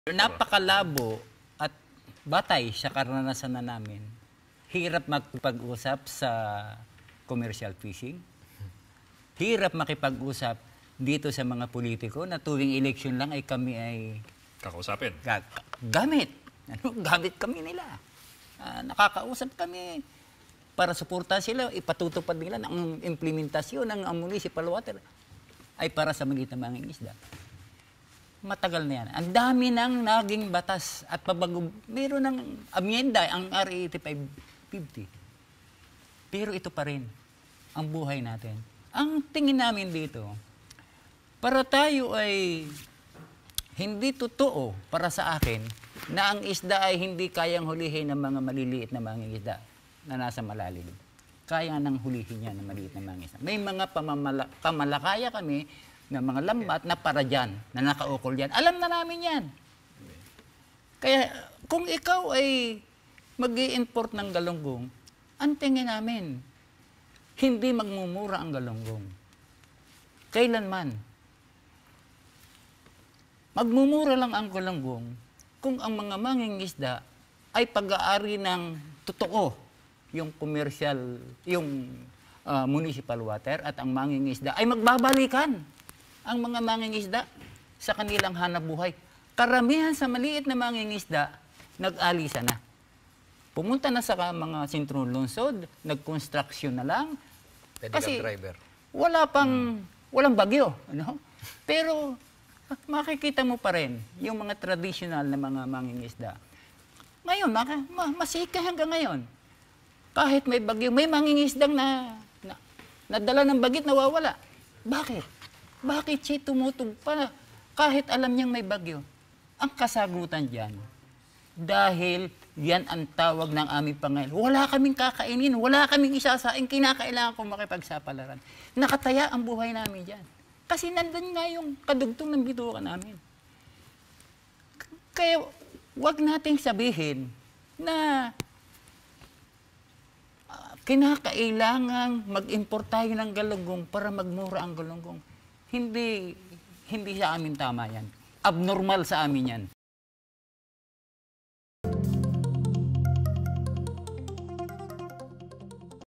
Napakalabo at batay sa karanasan na namin. Hirap makipag-usap sa commercial fishing. Hirap makipag-usap dito sa mga politiko na tuwing eleksyon lang ay kami ay kakausapin. Gamit. Gamit kami nila. Nakakausap kami para suportahan sila, ipatutupad nila ng implementasyon ng municipal water ay para sa magitan ng mga isda. Matagal na yan. Ang dami nang naging batas at pabago. Meron ng amyenda, ang RA 8550. Pero ito pa rin ang buhay natin. Ang tingin namin dito, para tayo ay hindi totoo para sa akin na ang isda ay hindi kayang hulihin ng mga maliliit na mga isda na nasa malalim. Kaya nang hulihin yan ng maliliit na mga isda. May mga pamalakaya kami na mga lambat na para dyan, na nakaukol dyan. Alam na namin yan. Kaya kung ikaw ay mag-i-import ng galunggong, ang tingin namin, hindi magmumura ang galunggong. Kailanman. Magmumura lang ang galunggong kung ang mga mangingisda ay pag-aari ng totoo, yung commercial, yung municipal water at ang mangingisda ay magbabalikan ang mga mangingisda sa kanilang hanapbuhay. Karamihan sa maliit na mangingisda, nag-alisa na. Pumunta na sa mga sentrong lungsod, nag-construction na lang. Kasi walang bagyo. Ano? Pero makikita mo pa rin yung mga traditional na mga mangingisda. Ngayon, masika hanggang ngayon. Kahit may bagyo, may mangingisdang nadala ng bagit, nawawala. Bakit? Bakit siya tumutog pa kahit alam niyang may bagyo? Ang kasagutan dyan, dahil yan ang tawag ng aming Panginoon. Wala kaming kakainin, wala kaming isasaing, kinakailangan kong makipagsapalaran. Nakataya ang buhay namin dyan. Kasi nandun nga yung kadugtong ng bituka namin. Kaya wag nating sabihin na kinakailangang mag-import tayo ng galunggong para magmura ang galunggong. Hindi sa amin tama yan. Abnormal sa amin yan.